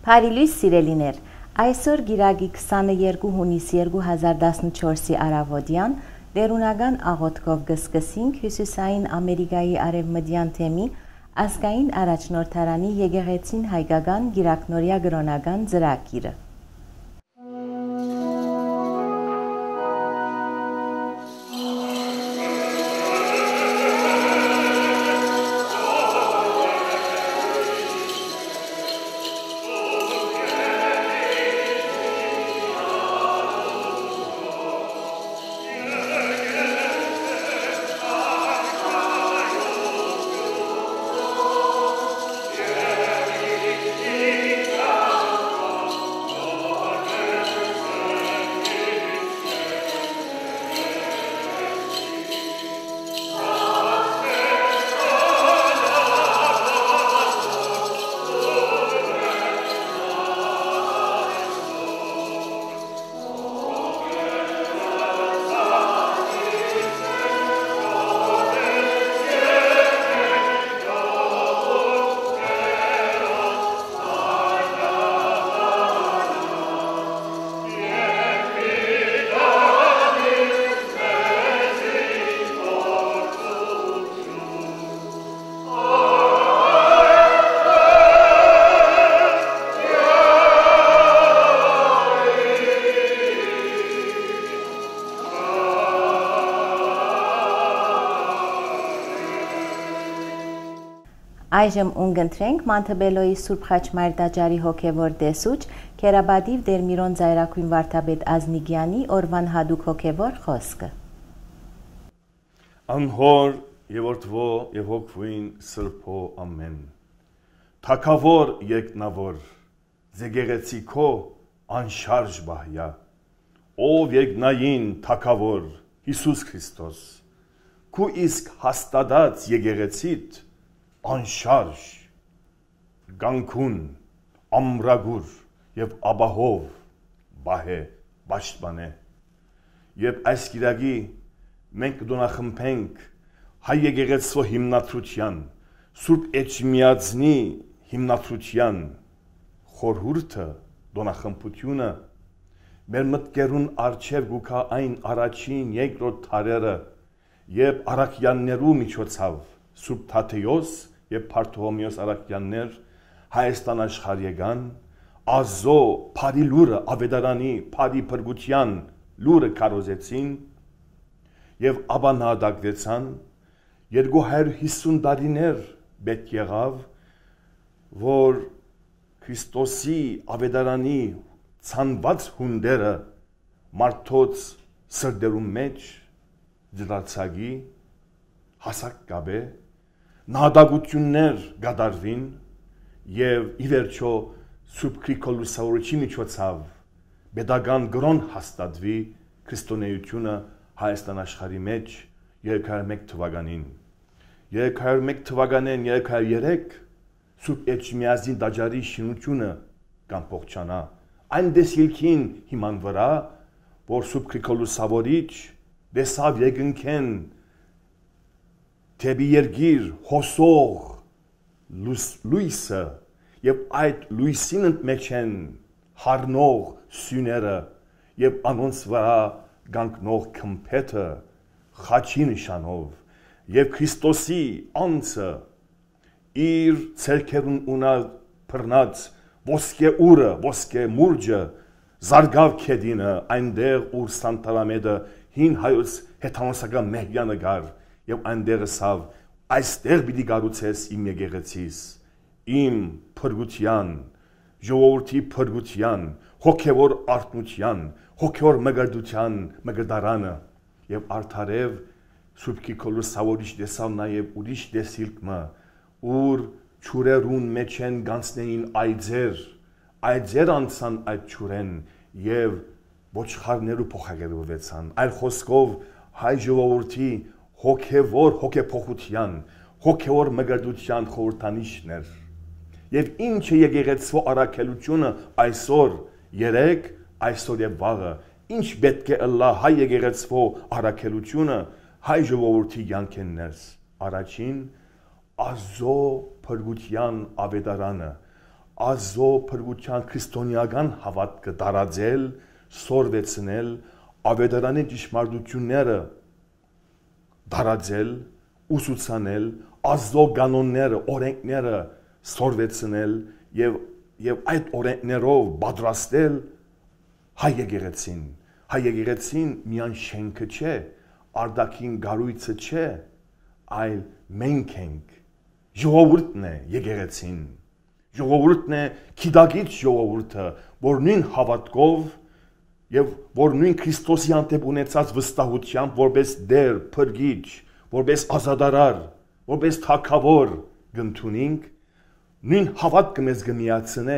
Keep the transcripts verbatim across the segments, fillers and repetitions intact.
Փարիլույս սիրելիներ, այսօր գիրագի քսաներկու հունիս երկու հազար տասնչորսի առավոտյան դերունական աղոթքով կսկսենք Հյուսիսային Ամերիկայի արևմտյան թեմի ազգային առաջնորդարանի եկեղեցին հայկական գիրակնորյա կրոնական ծրագիրը։ Այժմ ունգընտրենք Մանթեբելոյի Սուրբ Խաչմայր տաճարի հոգևոր տեսուչ Քերաբադիվ Դերմիրոն Զայրաքույն վարդապետ Ազնիգյանի օրվան հատուկ հոգևոր խոսքը։ Անհոր եւ որդվո եւ հոգվին սրբո ամեն։ Թակավոր երկնավոր, զեգեղեցիկո անշարժ բահյա, ով երկնային թակավոր Հիսուս Քրիստոս, քու իսկ հաստատած եկեղեցիդ անշարժ, գանքուն, ամրագուր և աբահով բահե պաշտպանե։ Եվ այս գիրագի մենք կդոնախմբենք հայ եկեղեցու հիմնադրության, Սուրբ Էջմիածնի հիմնադրության խորհուրդը, դոնախմբությունը մեր մտքերուն առջև գուքա այն առաջին երկրորդ դարերը եւ առաքյաններու միջոցով Սուրբ Թադեոս եւ Բարթողոմեոս առաքյաններ Հայաստան աշխարհ եկան, ազո փարի լուրը ավետարանի փարի փրկության լուրը կարոզեցին եւ ապա նահատակվեցան երկու հարյուր հիսուն տարիներ պետք եղավ որ Քրիստոսի ավետարանի ցանված հունդերը մարդոց սրդերում մեջ դրացագի հասակ կաբե նահատակություններ գդարվին եւ ի վերջո Սուրբ Քրիստոսի միջոցով pedagogan գրոն հաստատվի քրիստոնեությունը Հայաստան աշխարհի մեջ երկու հազար մեկ թվականին երկու հազար մեկ թվականին երկու հազար երեք Սուրբ Էջմիածնի տաճարի շինությունը կամփոխանա այն դեսիլքին հիման վրա որ Սուրբ Քրիստոսավորիչ դեսավ եկնքեն Թեբի երգիր հոսող լույսը եւ այդ լույսին մեջ են հարնող սյուները եւ անոնց վրա գանկնող քմփեթը խաչի նշանով եւ Քրիստոսի անձը իր ցերկերուն ունալ բռնած ոսկե ուրը ոսկե մուրջը զարգավ քեդինը այնտեղ ուր Սանտալամեդը հին հայոց հեթանոսական մեհյանը գար եւ այնտեղը սավ այստեղ պիտի գառուցես իմ եկեղեցիս իմ փրկության ժողովրդի փրկության հոգևոր արտնության հոգևոր մգրդության մգրդարանը եւ արդարև Սուրբ Քրիստոսավորիչ դեսավ նաեւ ուրիշ դեսիլկմը ուր ճուրերուն մեջ են գանցնեին այձեր այձեր անցան այդ ճուրեն եւ ոչխարներու փոխագրվեցան այլ խոսքով հայ ժողովրդի հոգևոր հոգեփոխության, հոգևոր մգրդության խորհրդանիշներ եւ ինչը եկեղեցու առաքելությունը այսօր երեք այսօր եւ վաղը ինչ պետք է ըլլա հայ եկեղեցու առաքելությունը հայ ժողովրդի յանքերներս առաջին ազո փրկության ավետարանը Աստծո փրկության քրիստոնեական հավատքը տարածել, սորվեցնել, ավետարանի ճշմարտությունները տարածել, ուսուցանել, Աստծո կանոնները, օրենքները սորվեցնել եւ եւ այդ օրենքներով պատրաստել հայ եկեղեցին։ Հայ եկեղեցին միայն շենքը չէ, արտաքին գառույցը չէ, այլ մենք ենք։ Ժողովուրդն է եկեղեցին։ Ժողովուրդն է քիդագից ժողովուրդը, որ նույն հավատքով եւ որ նույն Քրիստոսի անտեպ ունեցած վստահությամբ որպես դեր, փրկիչ, որպես ազատարար, որպես թագավոր գտնունինք, նույն հավատքը մեզ կմիացնե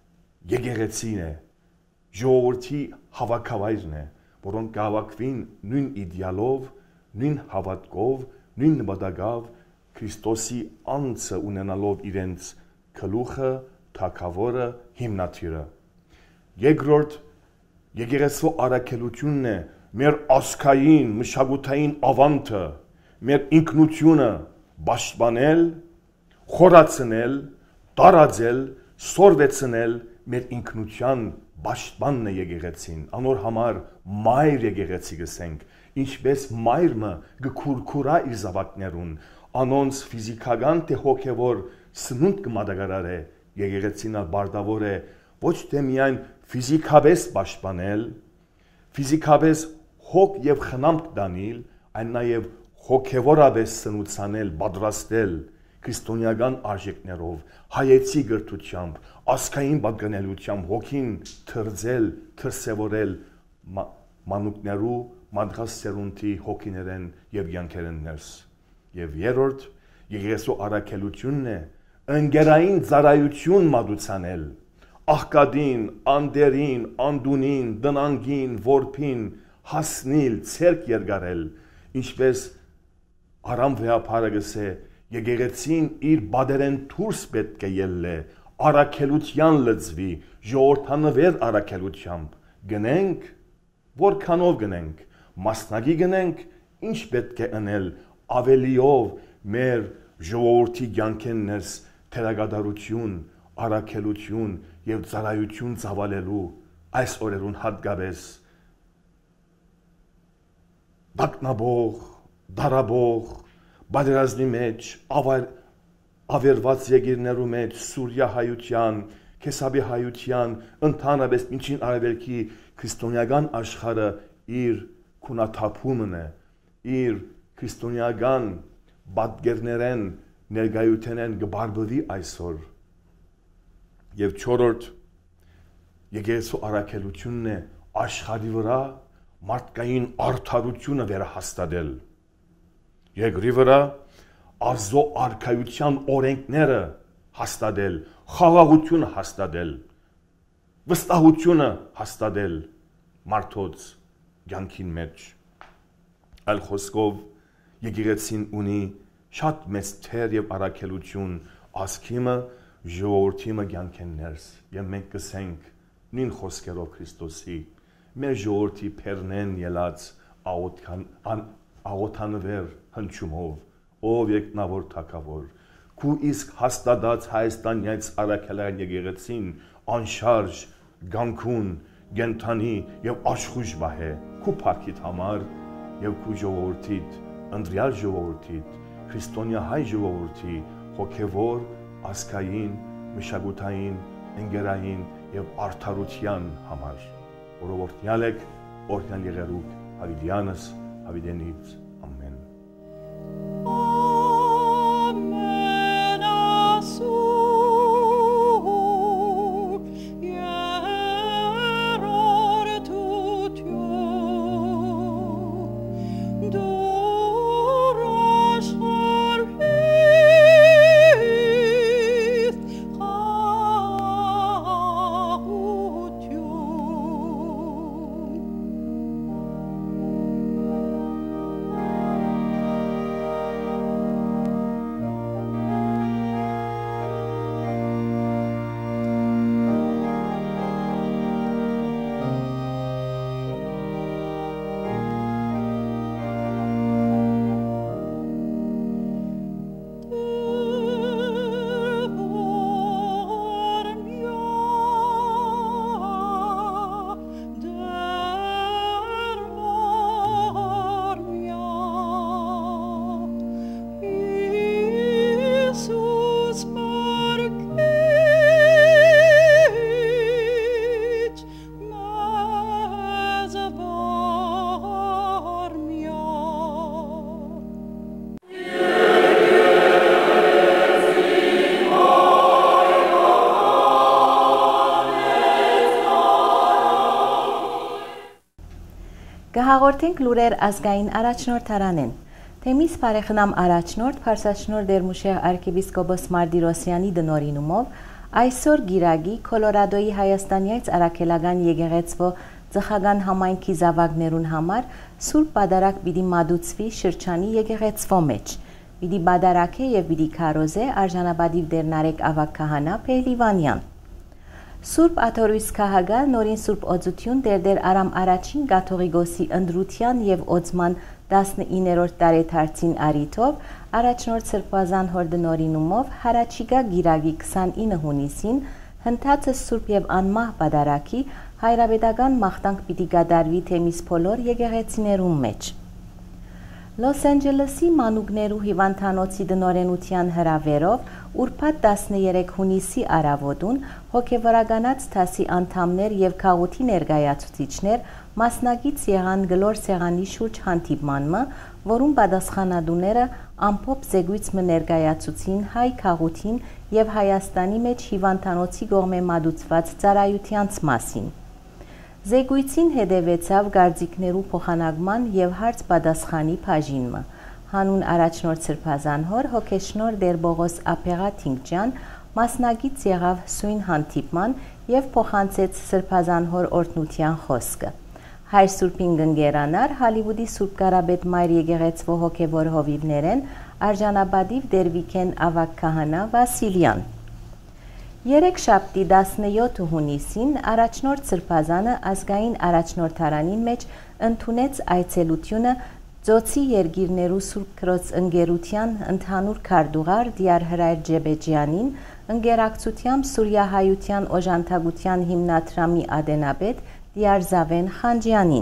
եկեղեցին է, ժողովրդի հավաքավայրն է, որոնք կհավաքվին նույն իդեալով, նույն հավատքով, նույն նպատակով Քրիստոսի անձը ունենալով իրենց գլուխը, թագավորը, հիմնադիրը։ Երկրորդ եկեղեցու առաքելությունն է մեր ազգային, մշակութային ավանդը, մեր ինքնությունը պաշտպանել, խորացնել, տարածել, սորվեցնել մեր ինքնության պաշտպանն է եկեղեցին, անոր համար մայր եկեղեցի գսենք, ինչպես մայրը գքուրքուրա իր զավակներուն, անոնց ֆիզիկական թե հոգևոր սնունդ կմատակարար է, եկեղեցին բարտավոր է ոչ թե միայն ֆիզիկապես պաշտպանել, ֆիզիկապես հոգ եւ խնամք տանել, այլ նաեւ հոգևորապես սնուցանել, պատրաստել քրիստոնեական արժեքներով, հայեցի գրթությամբ, ազգային պատկանելությամբ հոգին թրձել, թրսևորել մանուկներու, մանդղասերունտի հոգիներեն եւ յանքերեն ներս։ Եվ երրորդ եկեղեցու առաքելությունն է ընկերային ծառայություն մատուցանել, աղքատին, անդերին, անդունին, տնանգին, որփին հասնիլ, ցերկ երգարել, ինչպես Արամ վեհապարը գսե եկեղեցին իր բادرեն դուրս պետք է ելլե, առաքելության լծվի, ժողովրդանվեր առաքելությամբ գնենք, որքանով գնենք, մասնագի գնենք, ինչ պետք է անել ավելիով մեր ժողովրդի կյանքեն ներս թերագադարություն, առաքելություն եւ ծառայություն ծավալելու այս օրերուն հատկապես դակնաբող, դարաբող, բادرազմի մեջ, ավերված եկիրներու մեջ, Սուրիա հայության, Քեսաբի հայության, ընդհանրապես միջին արևելքի քրիստոնեական աշխարհը իր քունաթափումն է, իր քրիստոնեական բادرներեն ներկայութենեն գբարբվի այսօր։ Եվ չորրորդ եկեղեցու առաքելությունն է աշխարհի վրա մարդկային արդարությունը վերահաստատել։ Երկրի վրա Աստծո արքայության օրենքները հաստատել, խաղաղությունը հաստատել, վստահությունը հաստատել մարդոց կյանքին մեջ։ Այլ խոսքով եկեղեցին ունի շատ մեծ թեր եւ առաքելություն ազգիմը, ժողովրդիմը կյանքեն ներս, եւ մենք կսենք նույն խոսքերով Քրիստոսի մեր ժողովրդի փեռնեն ելած աղոթանվեր հնչումով, ով երկնավոր թագավոր, քու իսկ հաստատած Հայաստանյաց առաքելային եկեղեցին անշարժ, գանքուն, գենթանի եւ աշխուժ բահե, քու փառքիդ համար եւ քու ժողովրդիդ, ընտրյալ ժողովրդիդ, քրիստոնյա հայ ժողովրդի հոգևոր, ազգային, մշակութային, ընկերային եւ արդարության համար, որով օրհնյալ եք, օրհնյալ եղերուք Հավիդյանս, Հավիդենից, ամեն։ Կհաղորդենք լուրեր ազգային առաջնորդարանեն։ Թեմիս բարեխնամ առաջնորդ Փարսաշնոր Դերմուշեղ arczepiskopos Mardirosյանի դնորինումով այսօր գիրագի Կոլորադոյի Հայաստանյայց Արաքելական եկեղեցվո ծխական համայնքի զավակներուն համար Սուրբ Պատարագ պիտի մատուցվի շրջանի եկեղեցվո մեջ։ Պիտի բադարակե եւ պիտի քարոզե արժանապատիվ Դերնարեկ ավակ քահանա Փելիվանյան։ Սուրբ Աթորույս քահագա նորին Սուրբ Օծություն Դերդեր Արամ առաջին Կաթողիկոսի ընդրության եւ օծման տասնիններորդ տարեթարցին արիթով առաջնորդ Սրբազան հորդնորինումով հարաճիգա գիրագի քսանինը հունիսին հնդածը Սուրբ եւ անմահ բադարակի հայրապետական մաղթանք պիտի գադարվի Թեմիս փոլոր եկեղեցիներուն մեջ։ Լոս Անջելեսի մանուկներու հիվանդանոցի դնորենության հրավերով ուրբաթ տասներեք հունիսի արավոտուն հոգևորականած թասի անդամներ եւ քաղուտի ներկայացուցիչներ մասնագից եղան գլոր սեղանի շուրջ հանդիպմանը, որում պատասխանատուները ամփոփ զեկույց մը ներկայացուցին հայ քաղուտին եւ Հայաստանի մեջ հիվանդանոցի կողմէ մատուցված ծառայությանց մասին։ Զեկույցին հետևեցավ գարձիկներու փոխանակման եւ հարց պատասխանի բաժինը։ Հանուն առաջնորդ Սրբազան հոր հոգեշնոր Դեր Բողոս Ափեղաթինգջան մասնագից եղավ սույն հանդիպման եւ փոխանցեց Սրբազան հոր օրհնության խոսքը։ Հայր Սուրբին գնգերանար Հոլիվուդի Սուրբ Կարապետ Մայր եկեղեցվո հոգևոր հովիվներեն արժանապատիվ Դերվիկեն ավակ քահանա Վասիլյան։ Երեքշաբթի տասնյոթ հունիսին առաջնորդ Սրբազանը ազգային առաջնորդարանի մեջ ընդունեց այցելությունը Ձոցի երգիրներու Սուրբ Քրոց ընկերության ընդհանուր քարտուղար Դիար Հրայր Ջեբեջյանին, ընկերակցությամբ Սուրիահայության օժանդակության հիմնադրամի ադենապետ Դիար Զավեն Խանջյանին։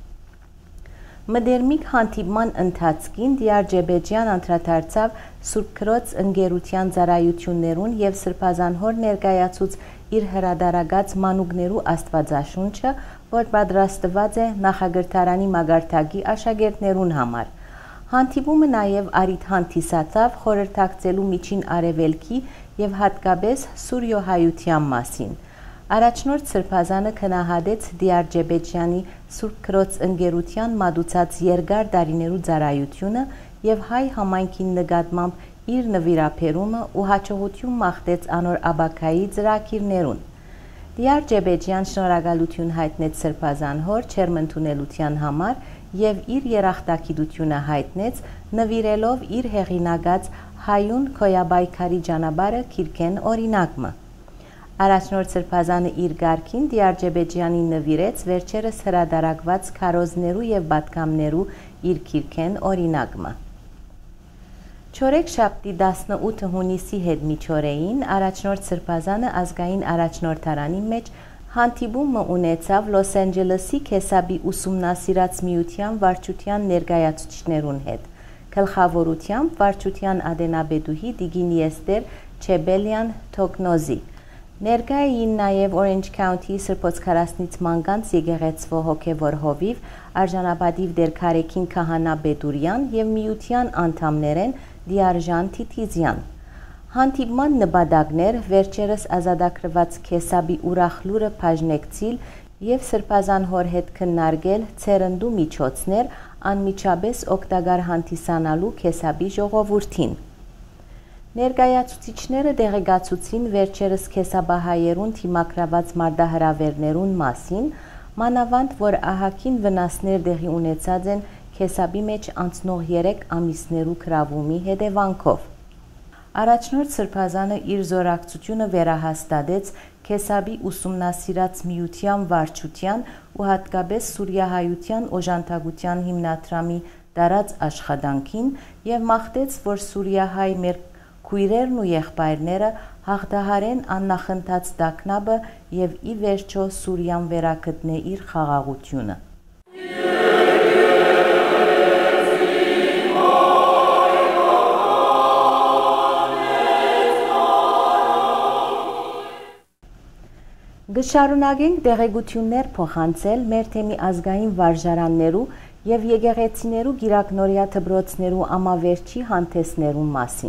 Մդերմիկ հանդիպման ընթացքին Դիար Ջեբեջյան անդրադարձավ Սուրբ Քրոց ընկերության ծառայություններուն եւ Սրբազան հոր ներկայացուց իր հրադարագած մանուկներու Աստվածաշունչը, որ պատրաստված է նախագրթարանի մագարտակի աշակերտներուն համար։ Հանդիպումը նաեւ արիթ հանդիսացավ խորհրդակցելու միջին արևելքի եւ հատկապես Սուրիոհայության մասին։ Առաջնորդ Սրբազանը քնահատեց Դիար Ջեբեջյանի Սուրբ Քրոց ընկերության մատուցած երկար տարիներու ծառայությունը եւ հայ համայնքին նկատմամբ իր նվիրապերումը ու հաջողություն մաղթեց անոր աբակայի ծրագիրներուն։ Դիար Ջեբեջյան շնորհակալություն հայտնեց Սրբազան հոր չերմընդունելության համար եւ իր երախտագիտությունը հայտնեց նվիրելով իր հեղինակած հայուն քոյաբայքարի ճանապարհը Քիրքեն օրինակը։ Առաջնորդ Սրբազանը իր գարքին Դիար Ջեբեջյանին նվիրեց վերջերս հրադարակված քարոզներու եւ բատկամներու իր Քիրքեն օրինակը։ Չորեքշաբթի տասնութ հունիսի հետ միջօրեին առաջնորդ Սրբազանը ազգային առաջնորդարանի մեջ հանդիպում ունեցավ Լոս Անջելեսի Քեսաբի ուսումնասիրած միության վարչության ներկայացուցիչներուն հետ, գլխավորությամբ վարչության ադենաբեդուհի Դիգինի Էստեր Չեբելյան Թոկնոզի։ Ներկա էին նաև Orange County Սրբոց քարասնից մանկանց եկեղեցվո հոգևոր հովիվ արժանապատիվ Դեր Քարեքին քահանա Բեդուրյան եւ միության անդամներեն Դիարժան Թիթիզյան։ Հանդիպման նպատակներ վերջերս ազատագրված Քեսաբի ուրախ լուրը բաժնեկցիլ եւ Սրբազան հոր հետ քննարկել ցերնդու միջոցներ անմիջապես օգտակար հանդիսանալու Քեսաբի ժողովրդին։ Ներկայացուցիչները դեղեկացուցին վերջերս քեսաբահայերուն թիմակրաված մարտահրավերներուն մասին, մանավանդ որ ահագին վնասներ դեղի ունեցած են քեսաբի մեջ անցնող երեք ամիսներու կրավումի հետևանքով։ Առաջնորդ Սրբազանը իր զորակցությունը վերահաստատեց քեսաբի ուսումնասիրած միության վարչության ու հատկապես Սուրիահայության օժանդակության հիմնադրամի տարած աշխատանքին եւ մաղթեց, որ Սուրիահայ մեր քույրերն ու եղբայրները հաղթահարեն աննախընթաց տագնապը եւ ի վերջո Սուրիան վերագտնե իր խաղաղությունը։ Գշարունակենք դեղեցություններ փոխանցել մեր թեմի ազգային վարժարաններու եւ եկեղեցիներու գիրակնորիա դբրոցներու ամավերջի հանդեսներու մասին։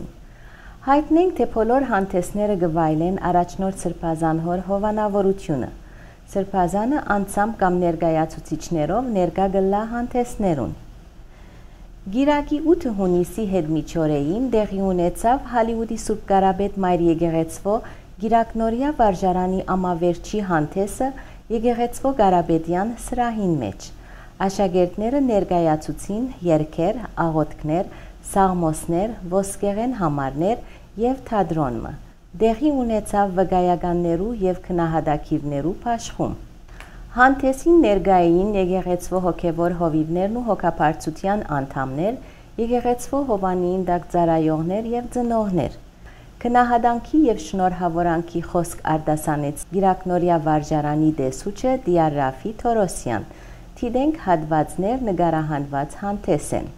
Հայտնենք, թե բոլոր հանդեսները գվայլեն առաջնորդ Սրբազան հոր հովանավորությունը։ Սրբազանը անցամբ կամ ներկայացուցիչներով ներկա գլա հանդեսներուն։ Գիրակի ութ հունիսի հետմիջօրեին տեղի ունեցավ Հալիուդի Սուրբ Կարապետ Մայր եկեղեցվո Գիրակնորիա վարժարանի ամավերջի հանդեսը եկեղեցվո Կարապետյան սրահին մեջ։ Աշակերտները ներկայացուցին երգեր, աղոթքներ, սաղմոսներ, ոսկեղեն համարներ եւ թատրոնը։ Տեղի ունեցավ վկայականներու եւ քնահատակիրներու փաշխում։ Հանդեսին ներկային եկեղեցվո հոգևոր հովիվներն ու հոգապարծության անդամներ, եկեղեցվո հովանիին տակ ծառայողներ եւ ծնողներ։ Քնահատանքի եւ շնորհավորանքի խոսք արտասանեց Գիրակնորիա վարժարանի դեսուչը Դիարաֆի Թորոսյան։ Թիդենք հատվածներ նկարահանված հանդես են։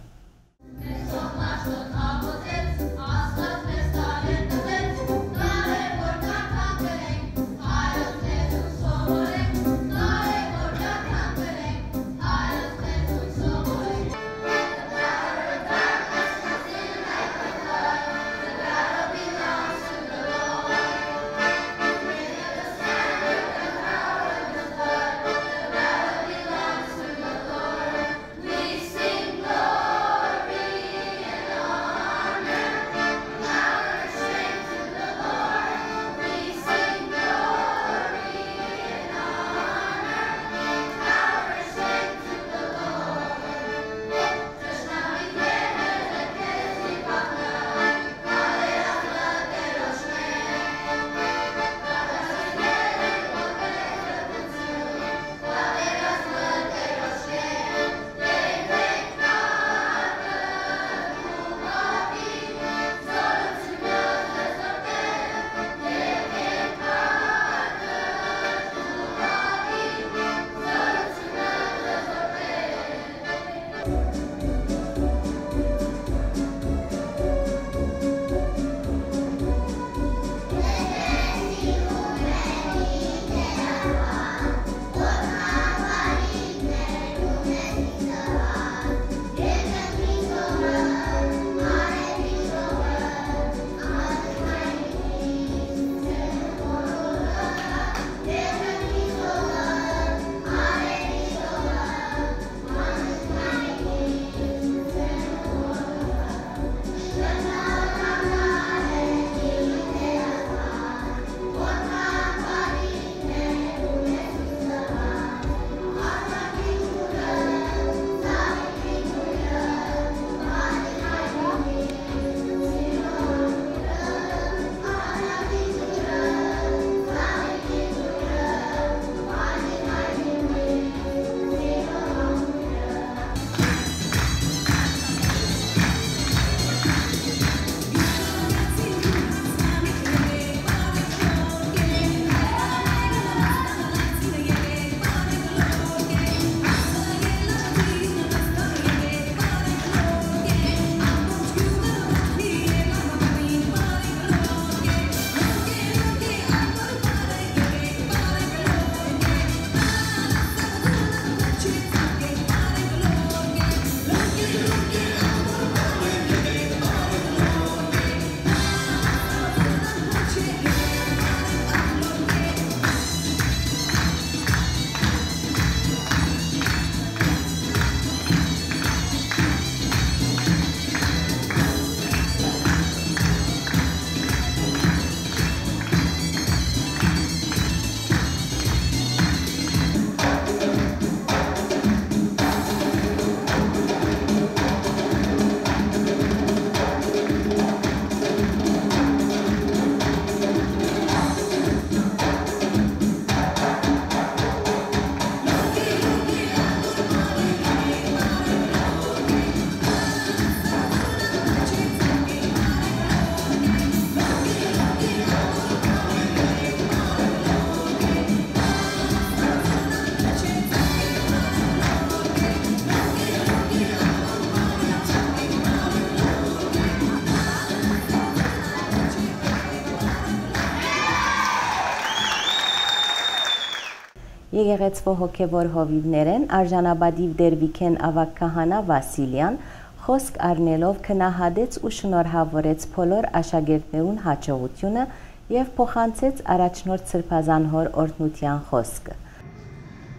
Եկեղեցվո հոգևոր հովիվներեն արժանաբադիվ դերվիքեն ավակ քահանա Վասիլյան խոսք առնելով քնահատեց ու շնորհավորեց բոլոր աշակերտներուն հաջողությունը եւ փոխանցեց առաջնորդ Սրբազան հոր օրհնության խոսքը։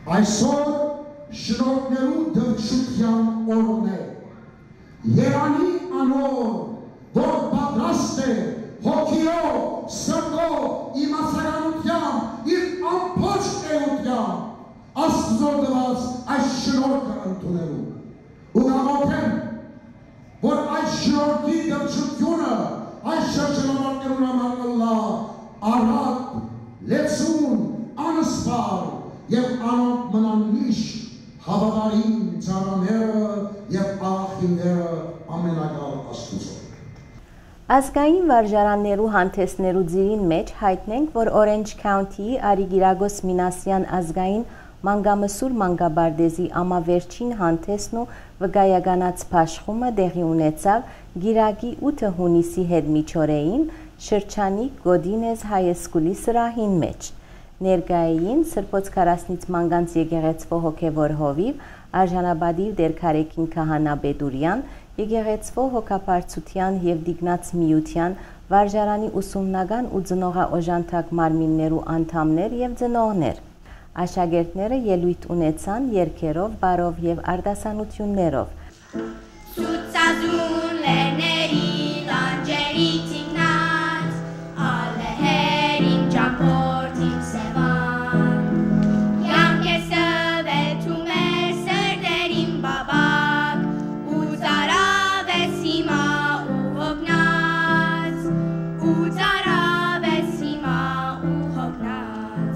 Այսօր շնորհներու դրչության օրն է։ Երանի անոր, որ պատրաստ է հոգիով, սրտով, իմացականությամբ, իր ամբողջ էությամբ Աստծո դված այս շնորհքը ընդունելու։ Ու գաղութեմ, որ այս շնորհքի դրչությունը այս շրջանավարտներուն համար կլա առատ, լեցուն, անսպար և անոնք մնան միշտ հավատարիմ ծառաները և աղախինները ամենակալ Աստուծո։ Ազգային վարժարաններու հանդեսներու ձիրին մեջ հայտնենք, որ Orange County-ի Արիգիրագոս Մինասյան ազգային մանգամսուր մանգաբարդեզի ամավերջին հանդեսն ու վգայականաց փաշխումը դեղի ունեցավ գիրագի ութ հունիսի հետմիջօրեին շրջանի Գոդինեզ հայսկուլի սրահին մեջ։ Ներկայային Սրբոց քարասնից մանկանց եկեղեցվո հոգևոր հովիվ արժանաբադիվ դերքարեկին քահանա Բեդուրյան, եկեղեցվո հոգապարծության և դիգնաց միության վարժարանի ուսումնական ու ծնողաօժանդակ մարմիններու անդամներ և ծնողներ։ Աշակերտները ելույթ ունեցան երգերով, բարով և արտասանություններով։ Սուցազուն լերների լանջերի թիմնած, ալեհերին ճամփորդին սևան, յանքեսը վեթում էր սրդերին բաբակ, ու ծարավեց հիմա ու հոգնած, ու ծարավեց հիմա ու հոգնած։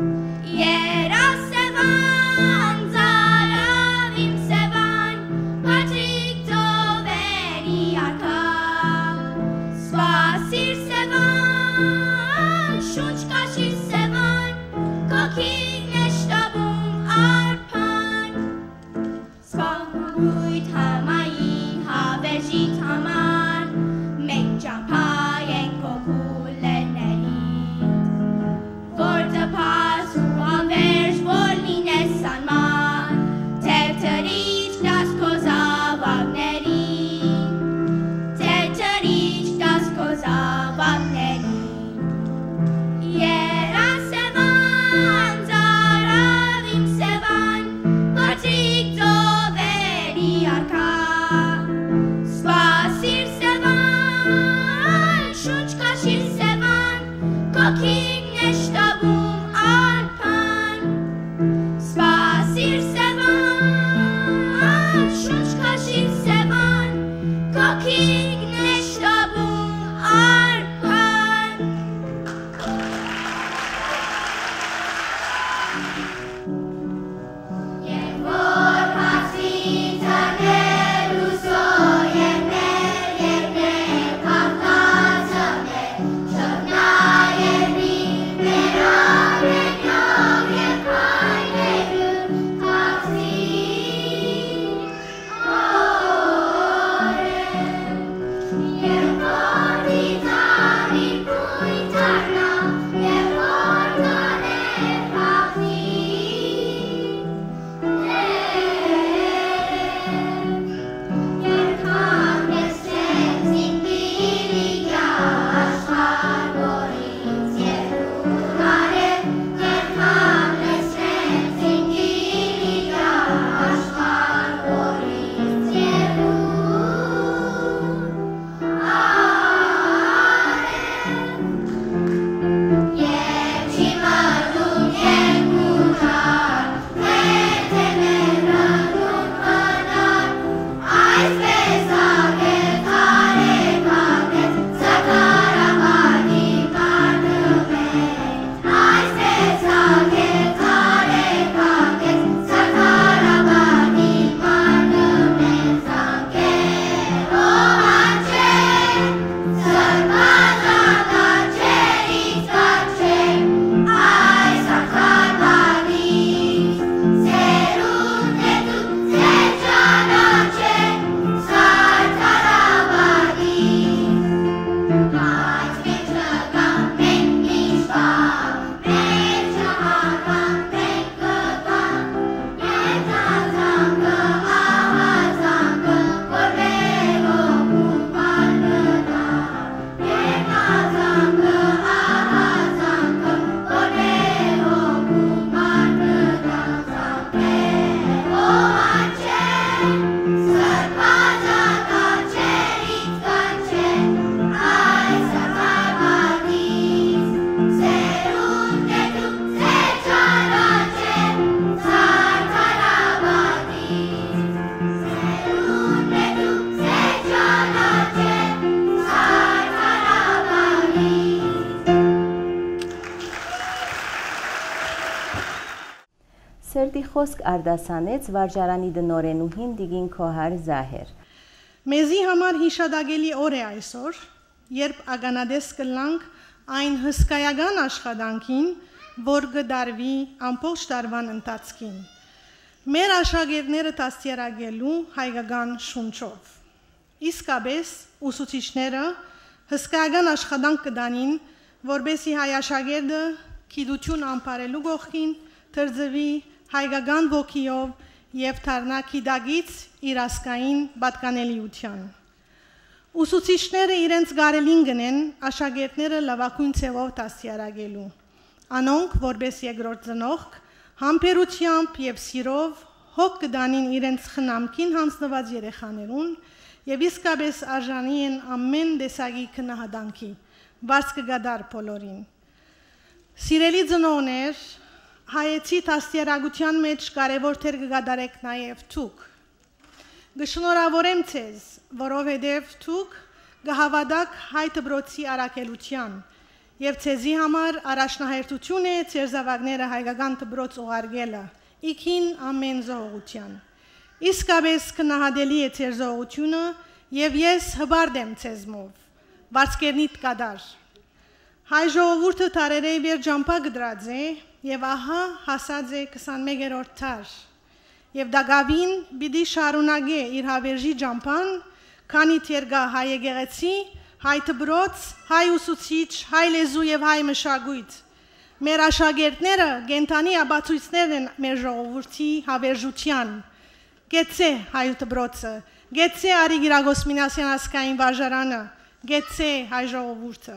Երասևան, ծարավ իմ սևան, Patrick Toveri arka, Spasir sevan, Şunç kaşir sevan, Kokin eştabum arpan, Spahmut hamayi, Haberjit hamar, Mencapayen kokulenerit, Vorta pasu haverj volline sanman, Tevteriç das koza Wagnerin, Tevteriç das koza Wagnerin. Yerasevan, zaravim sevan, Patrick Toveri arka, խոսք արդասանեց վարժարանի դնորենուհին Տիգին Քոհար Զահեր։ Մեզի համար հիշադակելի օր է այսօր, երբ ագանադես կլանք այն հսկայական աշխատանքին, որ գդարվի ամբողջ տարվան ընթացքին։ Մեր աշակերտները դաստիարակելու հայկական շունչով։ Իսկապես ուսուցիչները հսկայական աշխատանք կդանին, որբեսի հայ աշակերտը գիտություն ամփարելու կողքին թրձվի հայկական ոգիով եւ դառնա գիտակից իր ասկային պատկանելիության։ Ուսուցիչները իրենց գարելին գնեն աշակերտները լավագույն ձևով դաստիարակելու։ Անոնք, որպես երկրորդ ծնողք, համբերությամբ եւ սիրով հոգ կդանին իրենց խնամքին հանձնված երեխաներուն եւ իսկապես արժանի են ամեն տեսակի քնահատանքի, բարձ կգադար բոլորին։ Սիրելի ծնողներ, հայեցի դաստիարակության մեջ կարևոր դեր կգադարեք նաեւ դուք։ Գշնորհավորեմ ձեզ, որովհետև դուք կհավատաք հայ դպրոցի առաքելության եւ ձեզի համար առաջնահերթություն է ձեր զավակները հայկական դպրոց ուղարկելը, իքին ամեն զողողության։ Իսկապես քնահատելի է ձեր զողողությունը եւ ես հբարդ եմ ձեզմով, բարձկերնիտ կադար։ Հայ ժողովուրդը տարերեի վեր ջամփա գդրած է եւ ահա հասած է քսանմեկերորդ դար։ Եվ դագավին պիտի շարունակե իր հավերժի ջամփան, քանի թերգա հայ եկեղեցի, հայ դպրոց, հայ ուսուցիչ, հայ լեզու եւ հայ մշակույթ։ Մեր աշակերտները գենթանի աբացույցներ են մեր ժողովրդի հավերժության։ Գեցե հայ դպրոցը, գեցե Արի Գիրագոսմինասյան ասկային վարժարանը, գեցե հայ ժողովուրդը։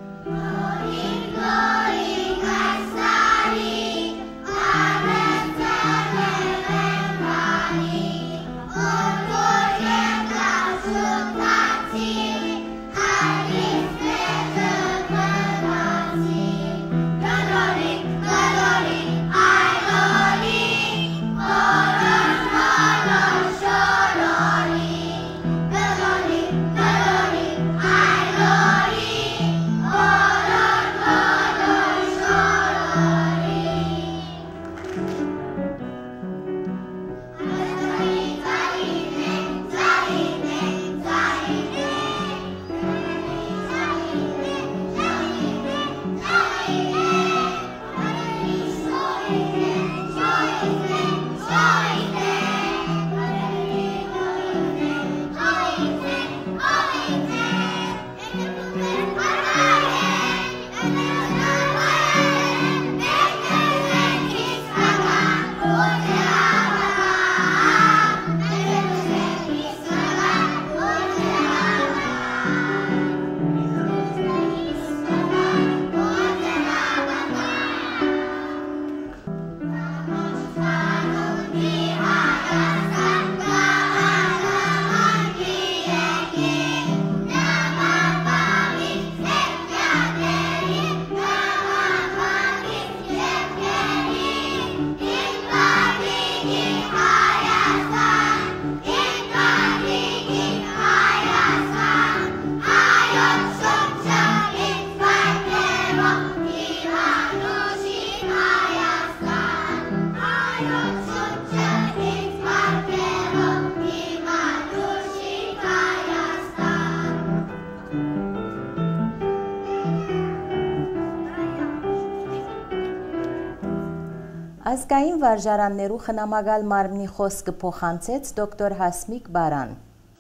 Ազգային վարժարաններու խնամակալ մարմնի խոսքը փոխանցեց դոկտոր Հասմիկ Բարան։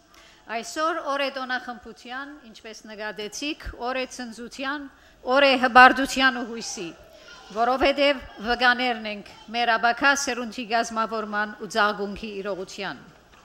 Այսօր օր է տոնախմբության, ինչպես նկատեցիք, օր է ցնծության, օր է հբարդության ու հույսի, որովհետև վկաներն ենք մեր աբակա սերունդի գազմավորման ու ծաղկունքի իրողության։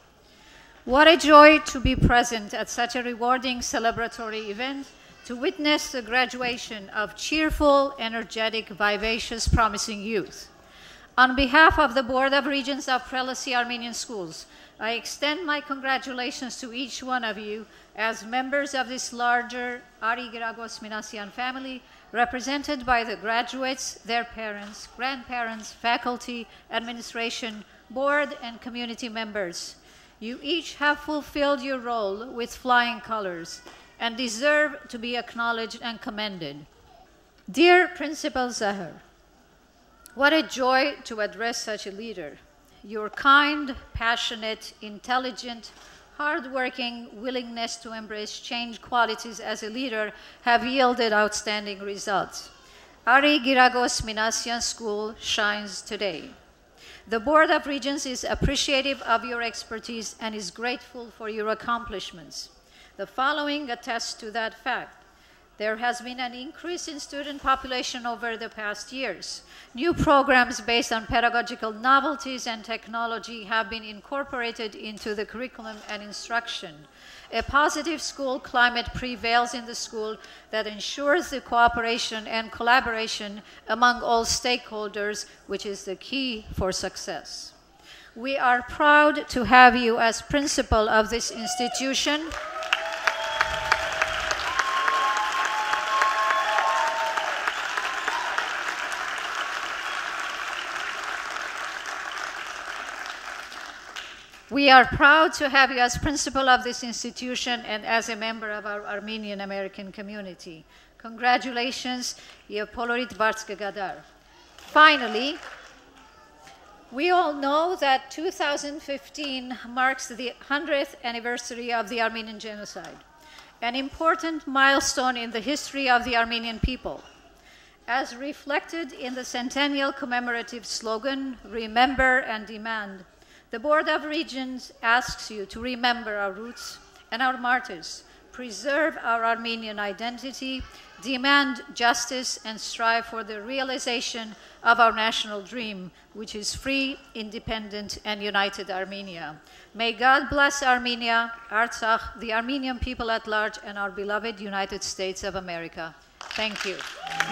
What a joy to be present at such a rewarding celebratory event, to witness the graduation of cheerful, energetic, vivacious, promising youth. On behalf of the Board of Regents of Prelacy Armenian Schools, I extend my congratulations to each one of you as members of this larger Ari Giragos Minasyan family, represented by the graduates, their parents, grandparents, faculty, administration, board, and community members. You each have fulfilled your role with flying colors and deserve to be acknowledged and commended. Dear Principal Zahar, What a joy to address such a leader. Your kind, passionate, intelligent, hard-working willingness to embrace change qualities as a leader have yielded outstanding results. Ari Giragos Minassian School shines today. The Board of Regents is appreciative of your expertise and is grateful for your accomplishments. The following attests to that fact. There has been an increase in student population over the past years. New programs based on pedagogical novelties and technology have been incorporated into the curriculum and instruction. A positive school climate prevails in the school that ensures the cooperation and collaboration among all stakeholders, which is the key for success. We are proud to have you as principal of this institution. We are proud to have you as principal of this institution and as a member of our Armenian American community. Congratulations, Yevpolorit Bartskegadar. Finally, we all know that two thousand fifteen marks the hundredth anniversary of the Armenian Genocide, an important milestone in the history of the Armenian people. As reflected in the centennial commemorative slogan, Remember and Demand, the Board of Regents asks you to remember our roots and our martyrs, preserve our Armenian identity, demand justice, and strive for the realization of our national dream, which is free, independent, and united Armenia. May God bless Armenia, Artsakh, the Armenian people at large, and our beloved United States of America. Thank you.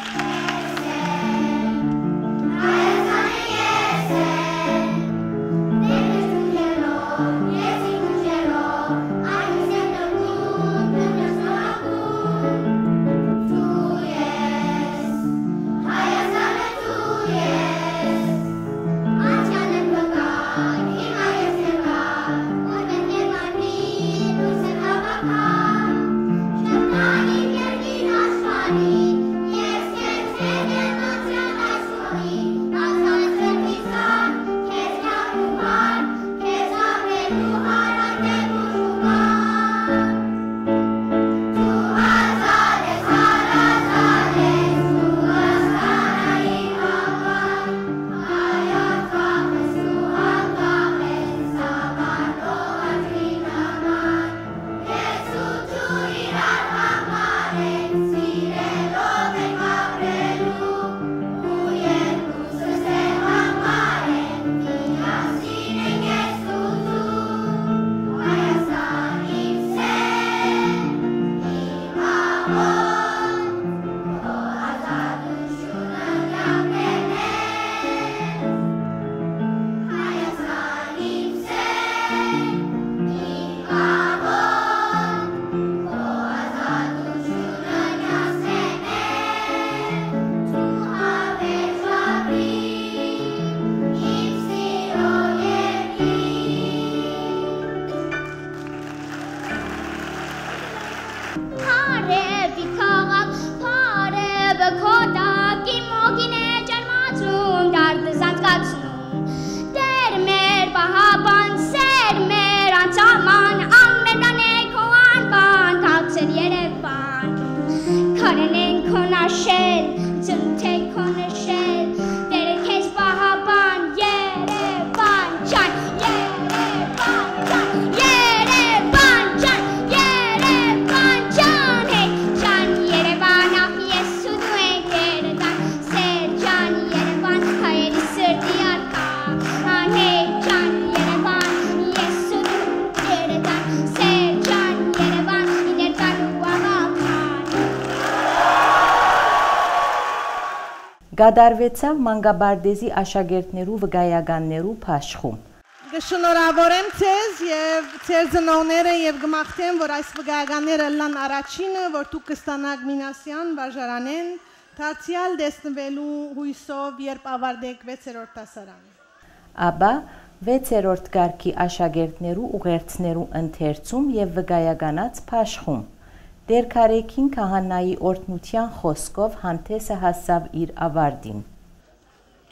Գադարվեցավ մանկաբարձի աշակերտներու վկայականներու փաշխում։ Գշնորհավորեմ ձեզ եւ ձեր ծնողները եւ գմախտեմ, որ այս վկայականները լան առաջինը, որ դուք կստանաք Մինասյան վարժարանեն, դարձյալ դեսնվելու հույսով, երբ ավարտեք վեցերորդ դասարանը։ Աբա վեցերորդ կարգի աշակերտներու ուղերձներու ընթերցում եւ վկայականած փաշխում։ Դերքարեքին քահանայի օրհնության խոսքով հանդեսը հասավ իր ավարտին։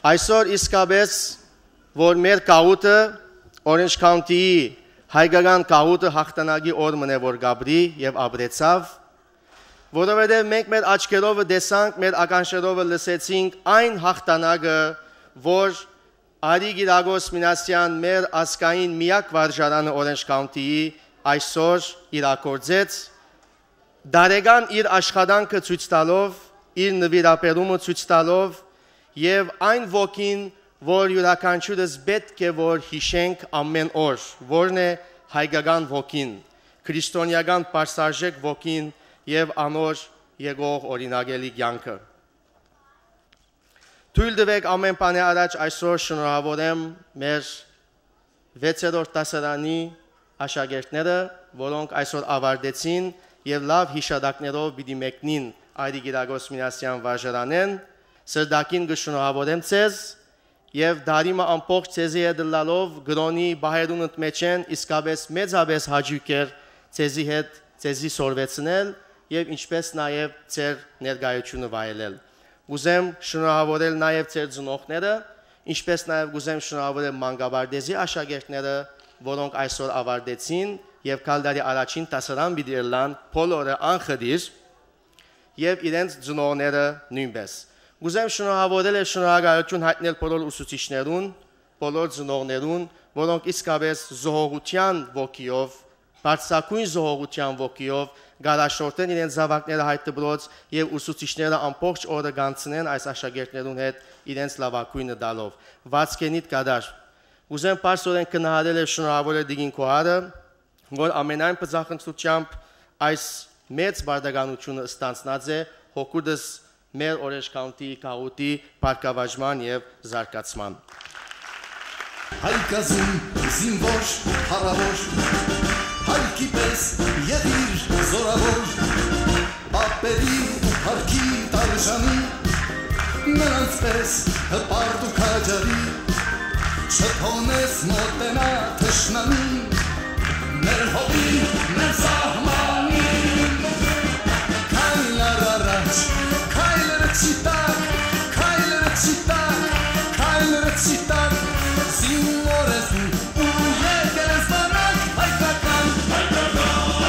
Այսօր իսկապես որ մեր կահուտը Orange County-ի հայկական կահուտը հաղթանակի օրն է որ գաբրի եւ ապրեցավ, որովհետեւ մենք մեր աչքերով տեսանք, մեր ականջերով լսեցինք այն հաղթանակը, որ Արի Գիրագոս Մինասյան մեր ազգային միակ վարժարանը Orange County-ի այսօր իրագործեց, դարեգան իր աշխատանքը ցույց տալով, իր նվիրապետումը ցույց տալով եւ այն ոգին, որ յուրաքանչյուրս պետք է որ հիշենք ամեն օր, որն է հայկական ոգին, քրիստոնեական պարսարժեք ոգին եւ անոր եղող օրինագելի կյանքը։ Թույլ տվեք ամեն բանի առաջ այսօր շնորհավորեմ մեր վեցերորդ դասարանի աշակերտները, որոնք այսօր ավարտեցին եւ լավ հիշադակներով պիտի մեկնին Արի Գիրագոս Մինասյան վարժարանեն, սրտակին կշնորհավորեմ ձեզ եւ դարիմը ամբողջ ձեզի հետ լալով գրոնի բահերուն ընդմեջեն իսկապես մեծապես հաճույք էր ձեզի հետ ձեզի սորվեցնել եւ ինչպես նաեւ ձեր ներկայությունը վայելել։ Ուզեմ շնորհավորել նաեւ ձեր ծնողները, ինչպես նաեւ ուզեմ շնորհավորել մանկաբարձի աշակերտները, որոնք այսօր ավարտեցին եւ կալդարի առաջին դասարան պիտի լան բոլորը անխդիր եւ իրենց ծնողները նույնպես։ Ուզեմ շնորհավորել եւ շնորհակալություն հայտնել բոլոր ուսուցիչներուն, բոլոր ծնողներուն, որոնք իսկապես զոհողության ոգիով, բարձրակույն զոհողության ոգիով գարաշորտեն իրենց զավակները հայտ դպրոց եւ ուսուցիչները ամբողջ օրը գանցնեն այս աշակերտներուն հետ իրենց լավակույնը տալով։ Վացքենիտ կադար։ Ուզեմ բարձրորեն գնահատել եւ շնորհավորել Դիգին Քոհարը, որ ամենայն բծախնդրությամբ այս մեծ բարդականությունը ստանցնած է հոգուդս մեր Orange County-ի կահուտի բարգավաճման եւ զարգացման։ Հայկազին զինվոր, հարավոր, հայքի պես եղիր զորավոր, ապերի ու հարկի տարժանի, նրանց պես հպարտ ու քաջարի, չթողնես մոտենա թշնամին, մեր հողին, մեր սահմանին, քայլար առաջ, քայլերը չիտակ, քայլերը չիտակ, քայլերը չիտակ, զինվոր ես դու ու եկել ես բանակ, հայկական, հայկական,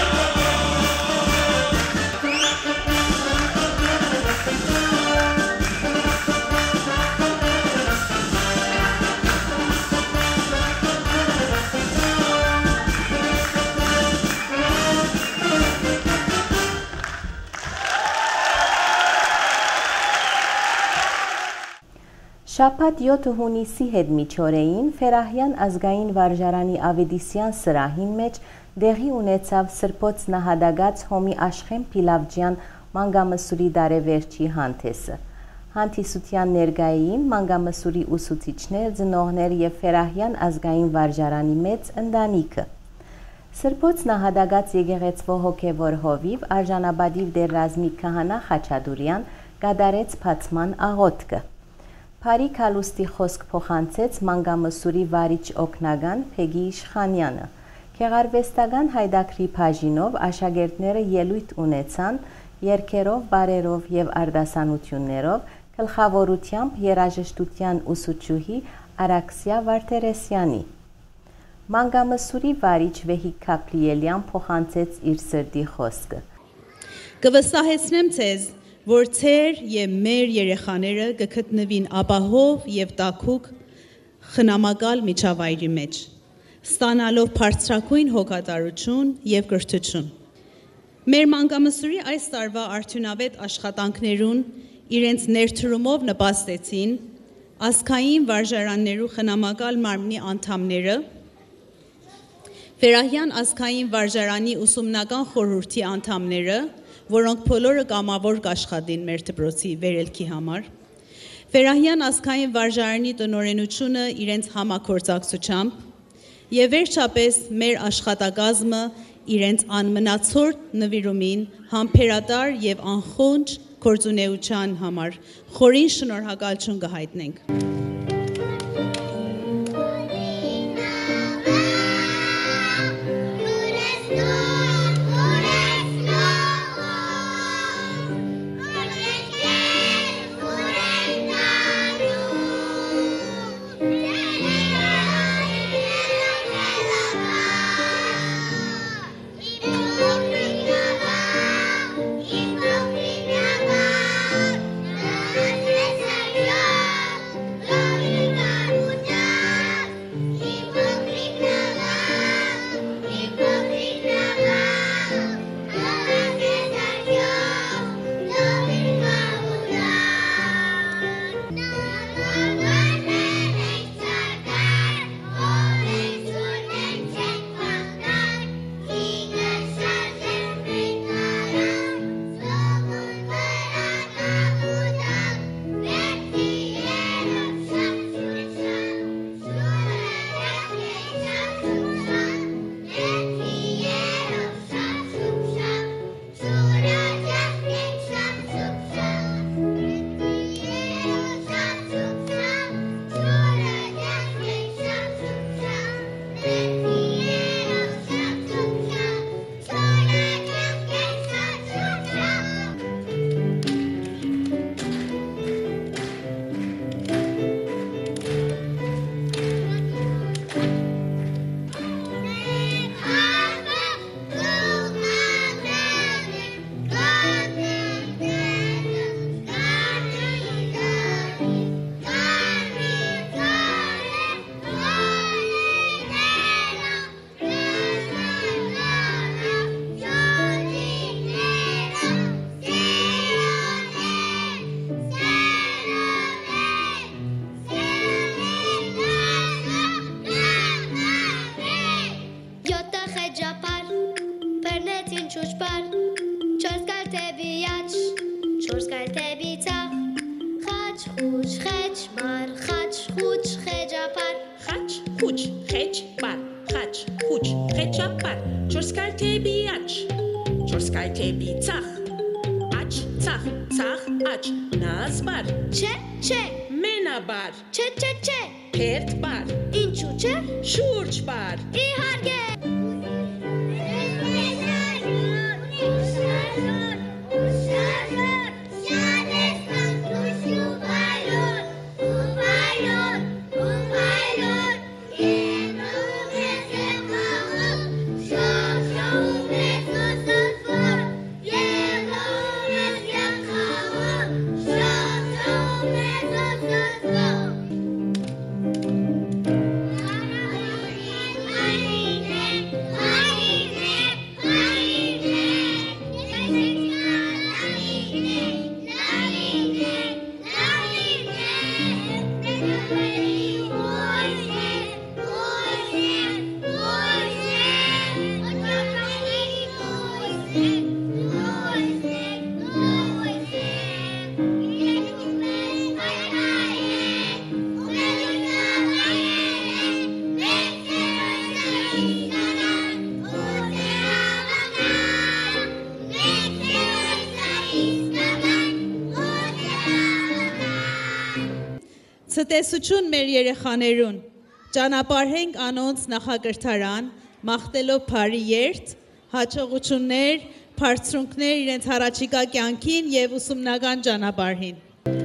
Շաբաթ յոթ հունիսի հետմիջօրեին Ֆերահյան ազգային վարժարանի Ավետիսյան սրահին մեջ դեղի ունեցավ Սրբոց նահատակած Հոմի Աշխեն Փիլավջյան մանգամսուրի դարեվերջի հանդեսը։ Հանդիսության ներկային մանգամսուրի ուսուցիչներ, ծնողներ եւ Ֆերահյան ազգային վարժարանի մեծ ընտանիքը։ Սրբոց նահատակած եկեղեցվո հոգևոր հովիվ արժանապատիվ դեր Ռազմիկ Քահանա Խաչատուրյան կատարեց բացման աղոթքը։ Փարի Քալուստի խոսք փոխանցեց մանգամսուրի վարիչ օգնական Փեգի Իշխանյանը։ Գեղարվեստական հայդակրի բաժինով աշակերտները ելույթ ունեցան երգերով, բարերով եւ արտասանություններով գլխավորությամբ երաժշտության ուսուցչուհի Արաքսիա Վարդերեսյանի։ Մանգամսուրի վարիչ Վեհիկ Քապլիելյան փոխանցեց իր սրտի խոսքը։ Կվստահեցնեմ ձեզ, որ ցեր եւ մեր երեխաները կգտնվին ապահով եւ տաքուկ խնամակալ միջավայրի մեջ, ստանալով բարձրակույն հոգատարություն եւ կրթություն։ Մեր մանկամսուրի այս տարվա արդյունավետ աշխատանքներուն իրենց ներդրումով նպաստեցին ազգային վարժարաններու խնամակալ մարմնի անդամները, Ֆերահյան ազգային վարժարանի ուսումնական խորհրդի անդամները, որոնք բոլորը կամավոր կաշխատին մեր դպրոցի վերելքի համար, Ֆերահյան ազգային վարժարանի տնօրենությունը իրենց համագործակցությամբ եւ վերջապես մեր աշխատակազմը իրենց անմնացորդ նվիրումին համբերատար եւ անխոնջ գործունեության համար խորին շնորհակալություն կհայտնենք։ չուչպար, չորս կալտեբի աչ, չորս կալտեբի ծաղ, խաչ, խուչ, խեչ, բար, խաչ, խուչ, խեջապար, խաչ, խուչ, խեչ, բար, խաչ, խուչ, խեջապար, չորս կալտեբի աչ, չորս կալտեբի ծաղ, աչ, ծաղ, ծաղ, աչ, նազբար, չէ, չէ, մենաբար, չէ, չէ, չէ, հերթ բար, ինչու չէ, շուրջ բար, իհարկե։ Ցտեսություն մեր երեխաներուն, ճանապարհենք անոնց նախակրթարան, մաղթելով բարի երթ, հաջողություններ, բարձրունքներ իրենց հառաջիկա կյանքին եւ ուսումնական ճանապարհին։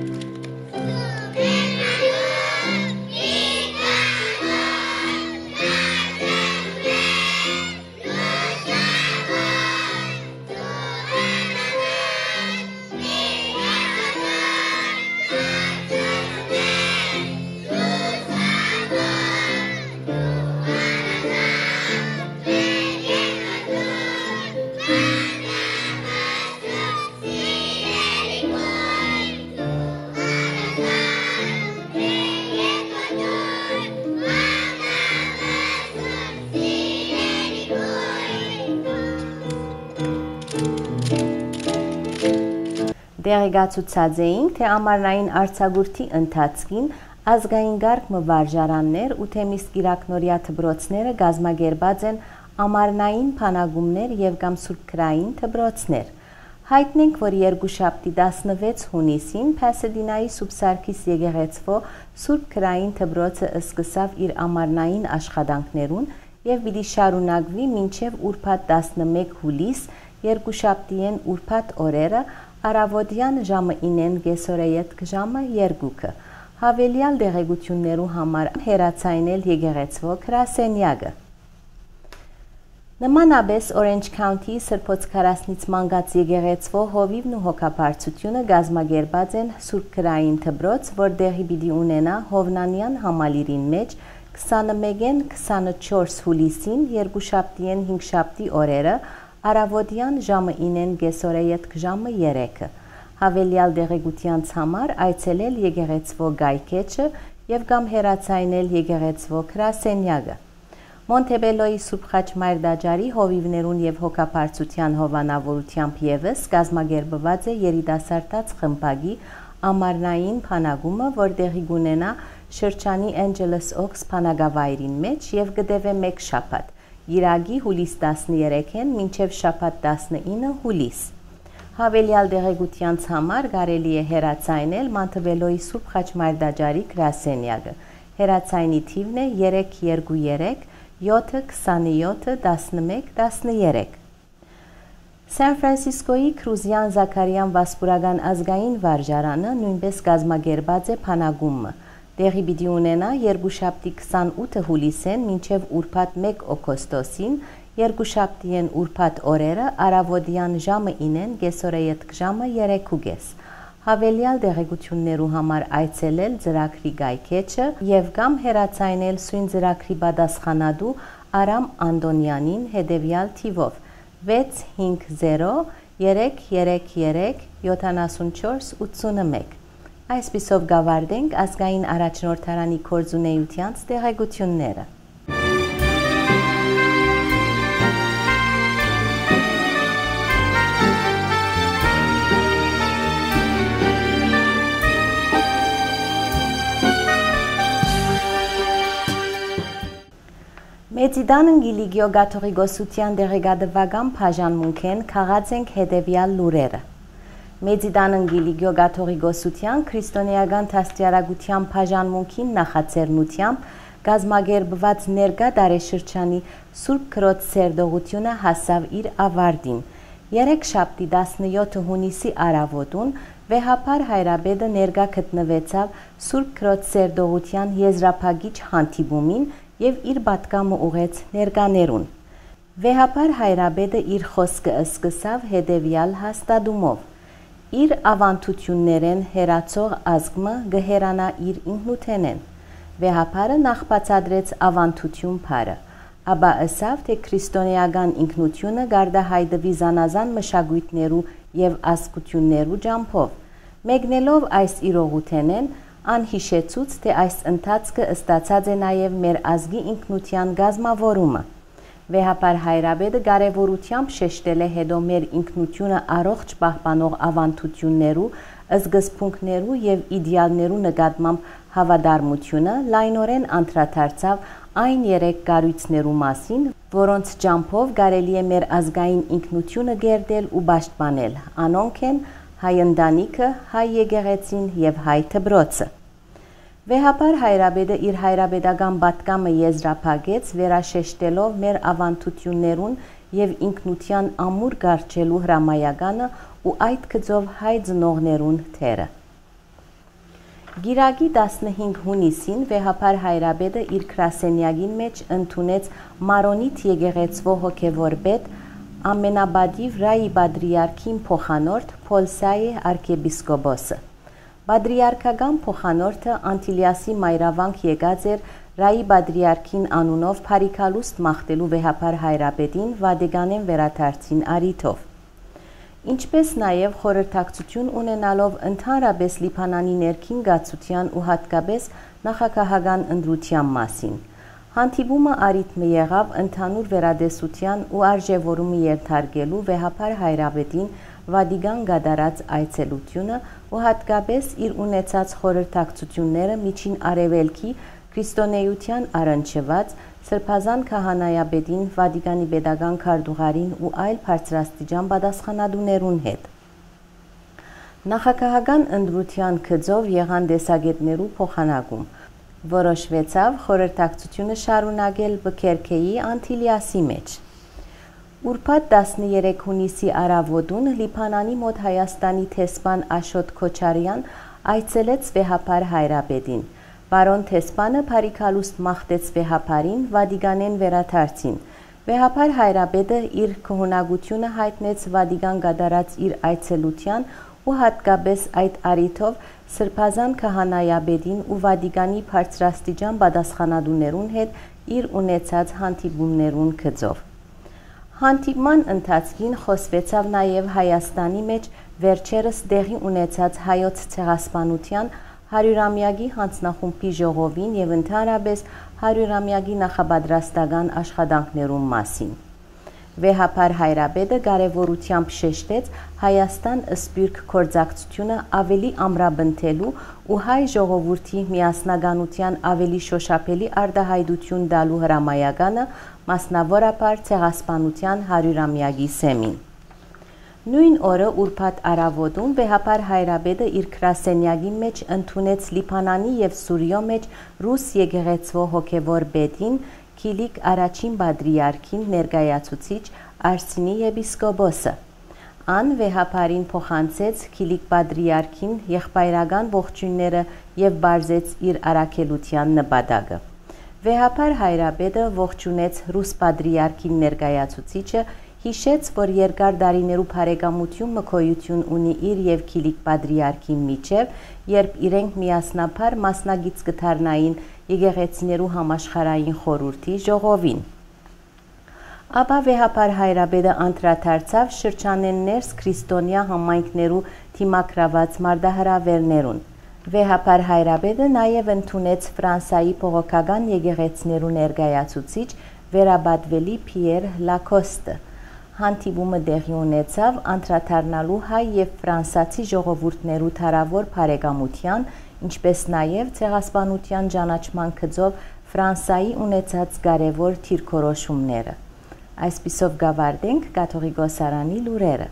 Դեղեկացուցած էինք, թե ամառնային արձակուրդի ընթացքին ազգային գարկ վարժարաններ ու թեմիստ կիրակնորյա դպրոցները գազմագերբած են ամառնային փանագումներ եւ կամ սուրբքրային դպրոցներ։ Հայտնենք, որ երկուշաբթի տասնվեց հունիսին Փասեդինայի Սուրբ եկեղեցվո սուրբքրային դպրոցը սկսավ իր ամառնային աշխատանքներուն եւ պիտի շարունակվի մինչեւ ուրբաթ տասնմեկ հուլիս երկուշաբթիեն ուրբաթ օրերը Արավոտյան ժամը ինեն գեսորեյետ ժամը երկուքը, հավելյալ դեղեցություններու համար հերացայնել եկեղեցվո գրասենյակը։ Նմանաբես Orange County Սրբոց քարասնից մանգած եկեղեցվո հովիվն ու հոգապարծությունը գազմագերբած են սուրբքրային դպրոց, որ դեղի պիտի ունենա Հովնանյան համալիրին մեջ քսանմեկեն քսանչորս հուլիսին երկուշաբթիեն հինգշաբթի օրերը Արավոտյան ժամը ինեն գեսորեյետ ժամը երեքը, հավելյալ դեղեցությանց համար այցելել եկեղեցվո գայքեչը եւ կամ հերացայնել եկեղեցվո գրասենյակը։ Մոնտեբելոյի Սուրբ Խաչմայր դաջարի հովիվներուն եւ հոգապարծության հովանավորությամբ եւս գազմագերբված է երիտասարդաց խմբագի ամառնային փանագումը, որ դեղի կունենա շրջանի Angeles Oaks փանագավայրին մեջ եւ կդեվե մեկ շաբաթ։ Գիրագի հուլիս տասներեքեն մինչև շաբաթ տասնինը հուլիս։ Հավելյալ դեղեցությանց համար կարելի է հերացայնել Մոնտեբելոյի Սուրբ Խաչմայր դաջարի գրասենյակը։ Հերացայնի թիվն է երեք երկու երեք յոթ քսանյոթ տասնմեկ տասներեք։ Սան Ֆրանցիսկոյի Քրուզյան Զաքարյան Վասպուրական ազգային վարժարանը նույնպես գազմագերբած է փանագումը։ Դեղի պիտի ունենա երկուշաբթի քսանութ հուլիսեն մինչև ուրբաթ մեկ օգոստոսին, երկուշաբթիեն ուրբաթ օրերը Արավոտյան ժամը ինեն գեսորեյետ ժամը երեքուգես։ Հավելյալ դեղեցություններու համար այցելել ծրագրի գայքեչը եւ կամ հերացայնել սույն ծրագրի պատասխանատու Արամ Անդոնյանին հետեւյալ թիվով վեց հինգ զիրո երեք երեք երեք յոթանասունչորս ութսունմեկ։ Այսպիսով գավարդենք ազգային առաջնորդարանի կորձունեությանց դեղեցությունները։ Մեծիդանն գիլիգիո գաթողիկոսության դեղեկատվական բաժանմունքեն քաղած ենք հետևյալ լուրերը։ Մեծիդանն գիլիգիո գաթողիկոսության քրիստոնեական դաստիարակության բաժանմունքին նախաձեռնությամբ գազմագերբված ներկա դարեշրջանի Սուրբ Քրոջ սերդողությունը հասավ իր ավարտին։ Երեքշաբթի տասնյոթ հունիսի առավոտուն վեհապար Հայրաբեդը ներկա գտնվեցավ Սուրբ Քրոջ սերդողության եզրափակիչ հանդիպումին եւ իր պատկամը ուղեց ներկաներուն։ Վեհապար Հայրաբեդը իր խոսքը սկսավ հետևյալ հաստատումով. իր ավանդություններեն հերացող ազգը գհերանա իր ինքնութենեն։ Վեհապարը նախ բացատրեց ավանդություն բառը, ապա ըսավ, թե քրիստոնեական ինքնությունը գարդահայտվի զանազան մշակույթներու եւ ազգություններու ջամփով։ Մեկնելով այս իրողութենեն, անհիշեցուց, թե այս ընթացքը ստացած է նաև մեր ազգի ինքնության գազմավորումը։ Վեհապար Հայրաբեդը կարևորությամբ շեշտել է հետո մեր ինքնությունը առողջ պահպանող ավանդություններու, սկզբունքներու եւ իդեալներու նկատմամբ հավատարմությունը, լայնորեն անդրադարձավ այն երեք կառույցներու մասին, որոնց ջամփով կարելի է մեր ազգային ինքնությունը գերտել ու պաշտպանել։ Անոնք են հայ ընտանիքը, հայ եկեղեցին եւ հայ դպրոցը։ Վեհապար Հայրաբեդը իր հայրաբեդական պատկամը եզրափակեց, վերաշեշտելով մեր ավանդություններուն եւ ինքնության ամուր գարչելու հրամայականը ու այդ գծով հայ ծնողներուն թերը։ Գիրակի տասնհինգ հունիսին վեհապար Հայրաբեդը իր գրասենյակին մեջ ընդունեց Մարոնիտ եկեղեցվո հոգևոր պետ ամենաբադիվ Ռայի Պատրիարքին փոխանորդ Փոլսայի arczepiskopos-ը։ Պատրիարքական փոխանորդը Անտիլիասի մայրավանք եկած էր Ռայի Պատրիարքին անունով փարիքալուստ մաղթելու վեհապար Հայրաբեդին Վատիկանեն վերադարձին արիթով։ Ինչպես նաև խորհրդակցություն ունենալով ընդհանրապես Լիբանանի ներքին գացության ու հատկապես նախագահական ընտրության մասին։ Հանդիպումը արիթմը եղավ ընդհանուր վերադեսության ու արժևորումը ենթարկելու վեհապար Հայրաբեդին Վատիկան կատարած այցելությունը ու հատկապես իր ունեցած խորհրդակցությունները միջին արևելքի քրիստոնեության առնչված Սրբազան քահանայապետին, Վատիկանի պետական քարտուղարին ու այլ բարձրաստիճան պատասխանատուներուն հետ։ Նախագահական ընտրության գծով եղան տեսակետներու փոխանակում։ Որոշվեցավ խորհրդակցությունը շարունակել Բքերքեի Անտիլիասի մեջ։ Ուրբաթ տասներեք հունիսի առավոտուն Լիբանանի մոտ Հայաստանի տեսփան Աշոտ Քոչարյան այցելեց վեհապար Հայրաբեդին։ Բարոն տեսփանը փարիքալուստ մաղթեց վեհապարին Վատիկանեն վերադարձին։ Վեհապար Հայրաբեդը իր քահանագությունը հայտնեց Վատիկան կատարած իր այցելության ու հատկապես այդ առիթով Սրբազան քահանայապետին ու Վատիկանի բարձրաստիճան պատասխանատուներուն հետ իր ունեցած հանդիպումներուն գծով։ Հանդիպման ընթացքին խոսվեցավ նաև Հայաստանի մեջ վերջերս տեղի ունեցած հայոց ցեղասպանության հարյուրամյակի հանձնախումբի ժողովին եւ ընդհանրապես հարյուրամյակի նախապատրաստական աշխատանքներուն մասին։ Վեհապար Հայրաբեդը կարևորությամբ շեշտեց Հայաստան ըսպյուրք գործակցությունը ավելի ամրապնդելու ու հայ ժողովրդի միասնականության ավելի շոշափելի արտահայտություն տալու հրամայականը, մասնավորապես ցեղասպանության հարյուրամյակի սեմին։ Նույն օրը ուրբաթ առավոտում վեհապար Հայրաբեդը իր գրասենյակի մեջ ընդունեց Լիբանանի եւ Սուրիո մեջ ռուս եկեղեցվո հոգևոր պետին Քիլիկ առաջին Պատրիարքին ներկայացուցիչ Արսինի եպիսկոպոսը։ Ան վեհապարին փոխանցեց Քիլիկ Պատրիարքին եղբայրական ողջույնները եւ բարձեց իր առաքելության նպատակը։ Վեհապար Հայրաբեդը ողջունեց ռուս Պատրիարքին ներկայացուցիչը, հիշեց, որ երկար դարիներու բարեկամություն մկոյություն ունի իր եւ Քիլիկ Պատրիարքի միջև, երբ իրենք միասնապար մասնագից կդառնային եկեղեցիներու համաշխարհային խորհրդի ժողովին։ Ապա վեհապար Հայրաբեդը անդրադարձավ շրջանեն ներս քրիստոնյա համայնքներու թիմակրաված մարտահրավերներուն։ Վեհապար Հայրաբեդը նաև ընդունեց Ֆրանսայի փողոքական եկեղեցիներու ներկայացուցիչ վերաբադվելի Պիեր Լակոստը։ Հանդիպումը տեղի ունեցավ անդրադառնալու հայ եւ ֆրանսացի ժողովուրդներու թարավոր բարեկամության, ինչպես նաև ցեղասպանության ճանաչման գծով Ֆրանսայի ունեցած կարևոր թիրքորոշումները։ Այսպիսով գավարդենք Կաթողիկ գոսարանի լուրերը։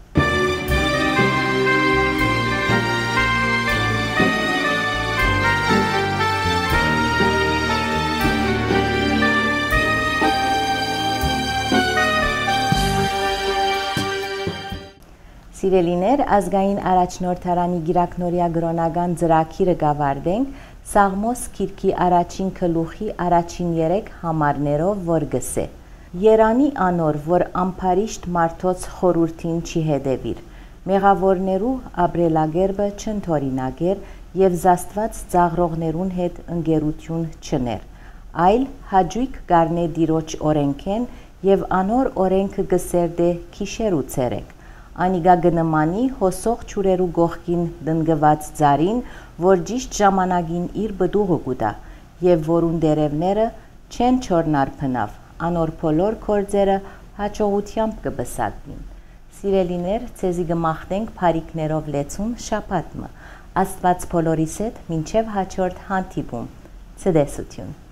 Սիրելիներ, ազգային առաջնորդարանի գիրակնորյա գրոնական ծրագիրը գավարդենք Սաղմոս գիրքի առաջին գլուխի առաջին երեք համարներով, որ գսե. Երանի անոր, որ ամփարիշտ մարդոց խորուրդին չի հետևիր, մեղավորներու ապրելագերբը չընթորինագեր եւ զաստված ծաղրողներուն հետ ընկերություն չներ, այլ հաջույք գարնե դիրոջ օրենքեն եւ անոր օրենքը գսերդե քիշեր ու ցերեկ, անիգա գնմանի հոսող ճուրերու գողքին դնգված ծարին, որ ճիշտ ժամանակին իր բդուղը կուտա, եւ որուն դերևները չեն չորնար փնավ, անոր բոլոր կորձերը հաջողությամբ կբսակվին։ Սիրելիներ, ցեզի գմախտենք փարիկներով լեցուն շապատմը, Աստված բոլորիս հետ մինչև հաջորդ հանդիպում։ Ցտեսություն։